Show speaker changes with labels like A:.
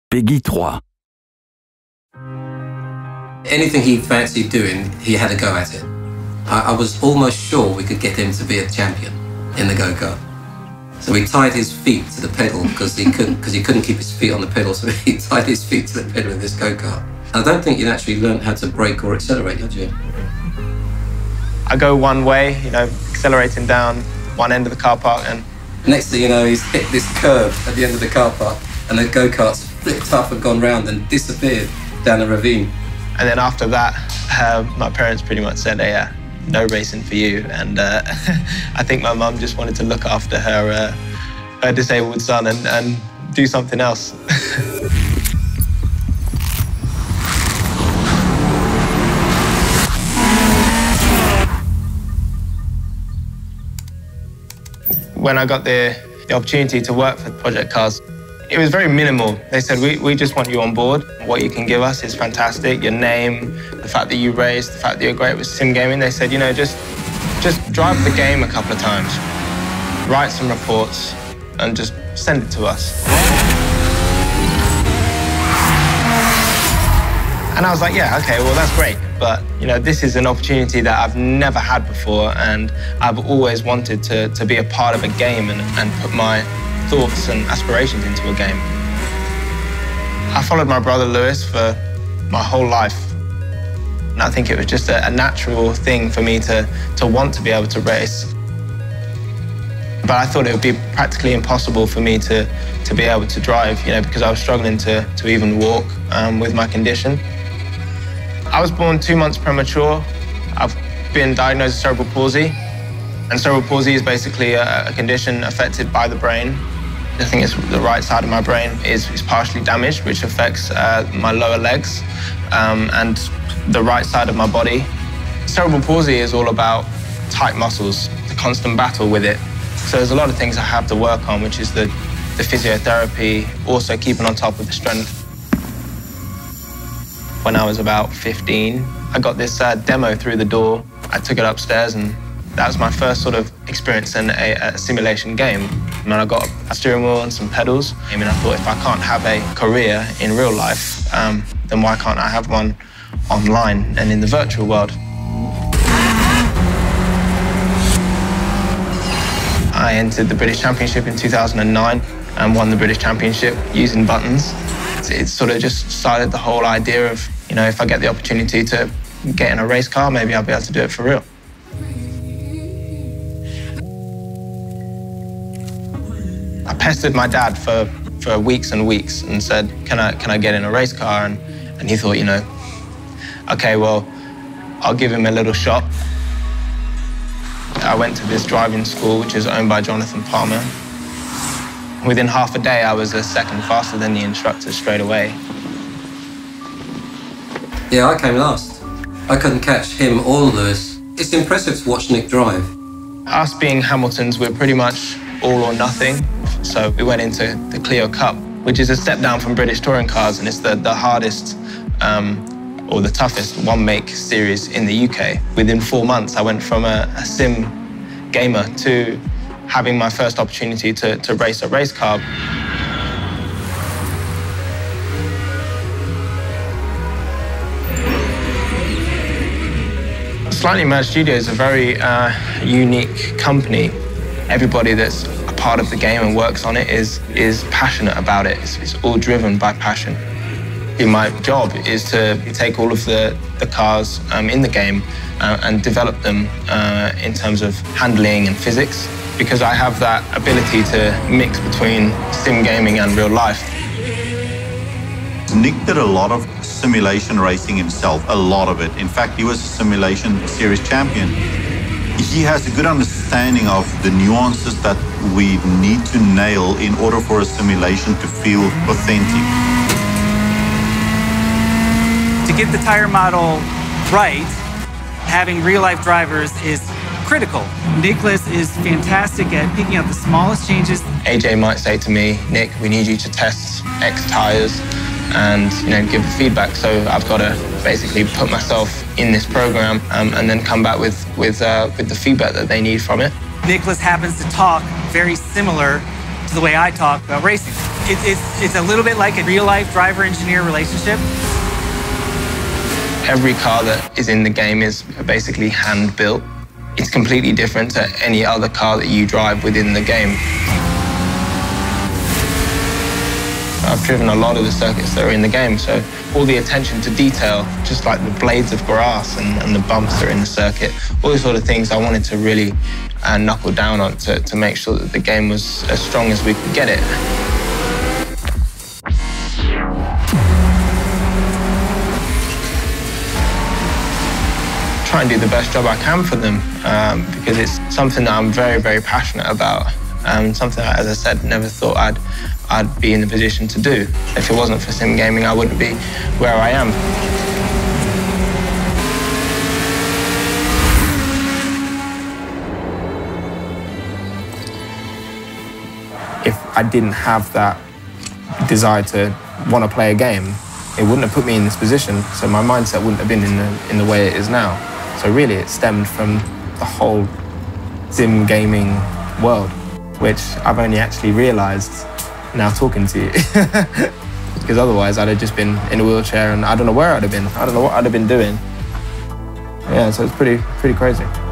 A: Peggy 3.
B: Anything he fancied doing, he had a go at it. I was almost sure we could get him to be a champion in the go-kart. So we tied his feet to the pedal because he couldn't keep his feet on the pedal, so he tied his feet to the pedal in this go-kart. I don't think you'd actually learned how to brake or accelerate, had you?
C: I go one way, accelerating down one end of the car park, and
B: next thing you know, he's hit this curve at the end of the car park and the go-kart's flipped up and gone round and disappeared down a ravine.
C: And then after that, my parents pretty much said, hey, no racing for you. And I think my mum just wanted to look after her disabled son and do something else. When I got the opportunity to work for Project Cars, it was very minimal. They said, we just want you on board. What you can give us is fantastic. Your name, the fact that you race, the fact that you're great with sim gaming. They said, just drive the game a couple of times, write some reports, and just send it to us. And I was like, yeah, okay, well, that's great. But, this is an opportunity that I've never had before, and I've always wanted to be a part of a game and put my thoughts and aspirations into a game. I followed my brother Lewis for my whole life. And I think it was just a natural thing for me to want to be able to race. But I thought it would be practically impossible for me to be able to drive, because I was struggling to even walk with my condition. I was born 2 months premature. I've been diagnosed with cerebral palsy. And cerebral palsy is basically a condition affected by the brain. I think it's the right side of my brain is partially damaged, which affects my lower legs and the right side of my body. Cerebral palsy is all about tight muscles, the constant battle with it. So there's a lot of things I have to work on, which is the physiotherapy, also keeping on top of the strength. When I was about 15, I got this demo through the door. I took it upstairs, and that was my first sort of experience in a simulation game. And I got a steering wheel and some pedals. I thought, if I can't have a career in real life, then why can't I have one online and in the virtual world? I entered the British Championship in 2009 and won the British Championship using buttons. It sort of just started the whole idea of, if I get the opportunity to get in a race car, maybe I'll be able to do it for real. I pestered my dad for weeks and weeks and said, can I get in a race car? And he thought, okay, well, I'll give him a little shot. I went to this driving school, which is owned by Jonathan Palmer. Within half a day, I was a second faster than the instructor straight away.
B: Yeah, I came last. I couldn't catch him or Lewis. It's impressive to watch Nick drive.
C: Us being Hamiltons, we're pretty much all or nothing. So we went into the Clio Cup, which is a step down from British touring cars, and it's the hardest or the toughest one-make series in the UK. Within 4 months, I went from a sim gamer to having my first opportunity to race a race car. Slightly Merged Studio is a very unique company. Everybody that's a part of the game and works on it is passionate about it. It's all driven by passion. My job is to take all of the cars in the game and develop them in terms of handling and physics, because I have that ability to mix between sim gaming and real life.
D: Nick did a lot of simulation racing himself, a lot of it. In fact, he was a simulation series champion. He has a good understanding of the nuances that we need to nail in order for a simulation to feel authentic.
E: To get the tire model right, having real-life drivers is critical. Nicolas is fantastic at picking out the smallest changes.
C: AJ might say to me, Nick, we need you to test X tires and give the feedback. So I've got to basically put myself in this program and then come back with the feedback that they need from it.
E: Nicolas happens to talk very similar to the way I talk about racing. It's a little bit like a real-life driver-engineer relationship.
C: Every car that is in the game is basically hand-built. It's completely different to any other car that you drive within the game. I've driven a lot of the circuits that are in the game, so all the attention to detail, just like the blades of grass and the bumps that are in the circuit, all those sort of things I wanted to really knuckle down on to make sure that the game was as strong as we could get it. Try and do the best job I can for them because it's something that I'm very, very passionate about. Something that, as I said, never thought I'd be in the position to do. If it wasn't for sim gaming, I wouldn't be where I am. If I didn't have that desire to want to play a game, it wouldn't have put me in this position, so my mindset wouldn't have been in the way it is now. So really, it stemmed from the whole sim gaming world, which I've only actually realised now talking to you. Because otherwise, I'd have just been in a wheelchair and I don't know where I'd have been. I don't know what I'd have been doing. Yeah, so it's pretty crazy.